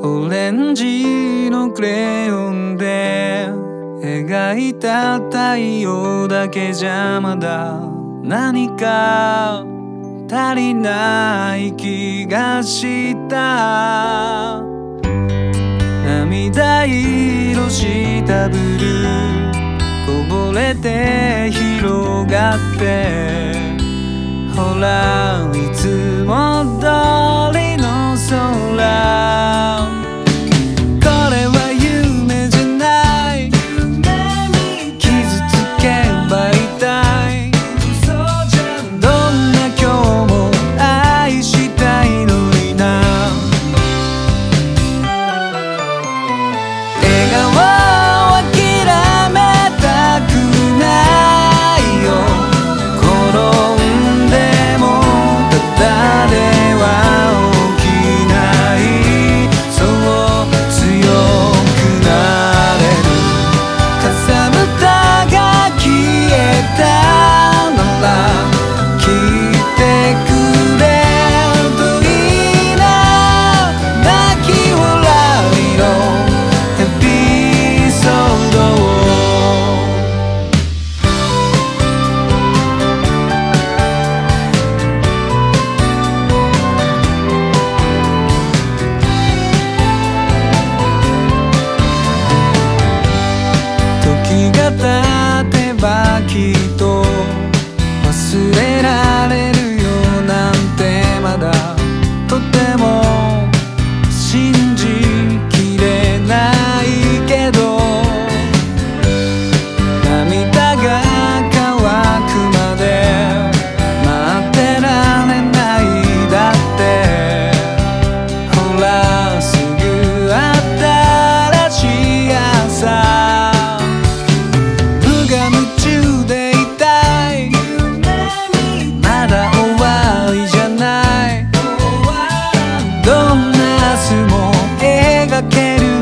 オレンジのクレヨンで描いた太陽だけじゃまだ何か足りない気がした。涙色したブルーこぼれて広がって、ほらいつも通りの空。これは夢じゃない、傷つけば痛い。どんな今日も愛したいのにな。笑顔を諦めたくないよ。転んでもただでは起きない。そう強くなれる。かさぶたが消えたなら聞いてくれるといいな。泣き笑いのエピソードを。時が経てばきっと忘れられるよなんてまだとても信じきれないけど、涙が乾くまで待ってられないだって。ほらすぐ新しい朝。無我夢中でいたい。まだ終わりじゃない。どんな明日も描ける